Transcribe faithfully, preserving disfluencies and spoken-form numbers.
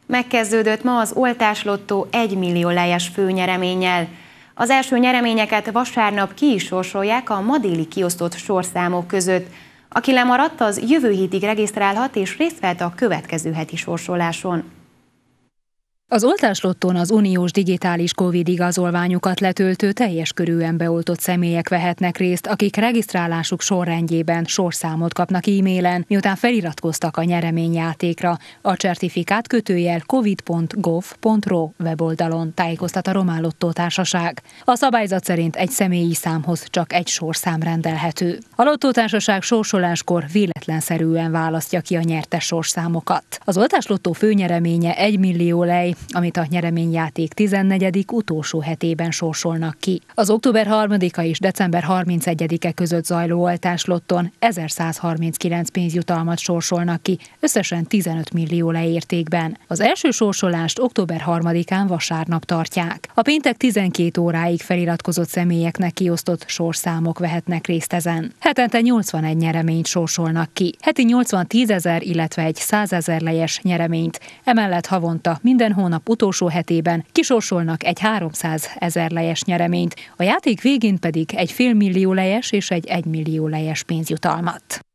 Megkezdődött ma az oltáslottó egy millió lejes főnyereménnyel. Az első nyereményeket vasárnap ki is sorsolják a ma déli kiosztott sorszámok között. Aki lemaradt, az jövő hétig regisztrálhat és részt vehet a következő heti sorsoláson. Az oltáslottón az uniós digitális Covid igazolványokat letöltő teljes körűen beoltott személyek vehetnek részt, akik regisztrálásuk sorrendjében sorszámot kapnak e-mailen, miután feliratkoztak a nyereményjátékra. A certifikát kötőjel covid pont gov pont ro weboldalon, tájékoztat a Román Lottó Társaság. A szabályzat szerint egy személyi számhoz csak egy sorszám rendelhető. A lottótársaság sorsoláskor véletlenszerűen választja ki a nyertes sorszámokat. Az oltáslottó főnyereménye egy millió lej, amit a nyereményjáték tizennegyedik utolsó hetében sorsolnak ki. Az október harmadika és december harmincegyedike között zajló oltáslotton ezerszázharminckilenc pénzjutalmat sorsolnak ki, összesen tizenöt millió lej értékben. Az első sorsolást október harmadikán vasárnap tartják. A péntek tizenkét óráig feliratkozott személyeknek kiosztott sorszámok vehetnek részt ezen. Hetente nyolcvanegy nyereményt sorsolnak ki. Heti nyolcvan tízezer, illetve egy százezer lejes nyereményt. Emellett havonta minden hónap utolsó hetében kisorsolnak egy háromszázezer lejes nyereményt, a játék végén pedig egy félmillió lejes és egy egymillió lejes pénzjutalmat.